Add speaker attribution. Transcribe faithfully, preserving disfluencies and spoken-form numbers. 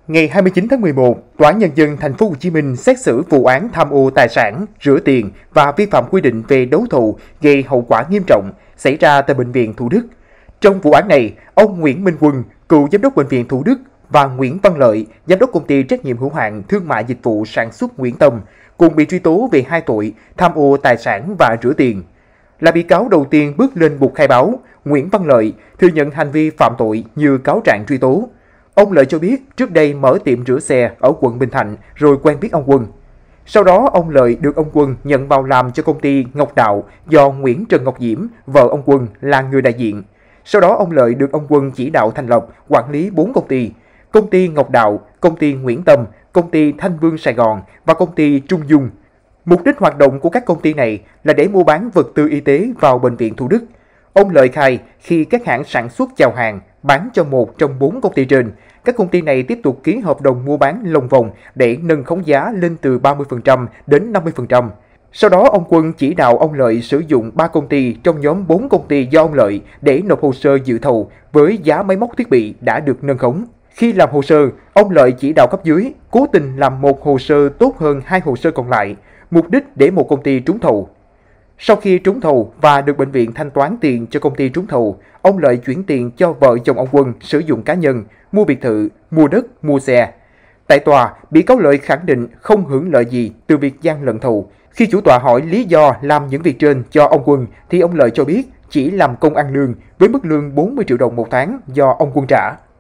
Speaker 1: Ngày hai mươi chín tháng mười một, Tòa án Nhân dân Thành phố Hồ Chí Minh xét xử vụ án tham ô tài sản, rửa tiền và vi phạm quy định về đấu thầu gây hậu quả nghiêm trọng xảy ra tại Bệnh viện Thủ Đức. Trong vụ án này, ông Nguyễn Minh Quân, cựu giám đốc Bệnh viện Thủ Đức và Nguyễn Văn Lợi, giám đốc công ty trách nhiệm hữu hạn thương mại dịch vụ sản xuất Nguyễn Tâm, cùng bị truy tố về hai tội tham ô tài sản và rửa tiền. Là bị cáo đầu tiên bước lên bục khai báo, Nguyễn Văn Lợi thừa nhận hành vi phạm tội như cáo trạng truy tố. Ông Lợi cho biết trước đây mở tiệm rửa xe ở quận Bình Thạnh rồi quen biết ông Quân. Sau đó, ông Lợi được ông Quân nhận vào làm cho công ty Ngọc Đạo do Nguyễn Trần Ngọc Diễm, vợ ông Quân, là người đại diện. Sau đó, ông Lợi được ông Quân chỉ đạo thành lập, quản lý bốn công ty: công ty Ngọc Đạo, công ty Nguyễn Tâm, công ty Thanh Vương Sài Gòn và công ty Trung Dung. Mục đích hoạt động của các công ty này là để mua bán vật tư y tế vào Bệnh viện Thủ Đức. Ông Lợi khai khi các hãng sản xuất chào hàng bán cho một trong bốn công ty trên, các công ty này tiếp tục ký hợp đồng mua bán lòng vòng để nâng khống giá lên từ ba mươi phần trăm đến năm mươi phần trăm. Sau đó, ông Quân chỉ đạo ông Lợi sử dụng ba công ty trong nhóm bốn công ty do ông Lợi để nộp hồ sơ dự thầu với giá máy móc thiết bị đã được nâng khống. Khi làm hồ sơ, ông Lợi chỉ đạo cấp dưới cố tình làm một hồ sơ tốt hơn hai hồ sơ còn lại, mục đích để một công ty trúng thầu. Sau khi trúng thầu và được bệnh viện thanh toán tiền cho công ty trúng thầu, ông Lợi chuyển tiền cho vợ chồng ông Quân sử dụng cá nhân, mua biệt thự, mua đất, mua xe. Tại tòa, bị cáo Lợi khẳng định không hưởng lợi gì từ việc gian lận thầu. Khi chủ tọa hỏi lý do làm những việc trên cho ông Quân, thì ông Lợi cho biết chỉ làm công ăn lương với mức lương bốn mươi triệu đồng một tháng do ông Quân trả.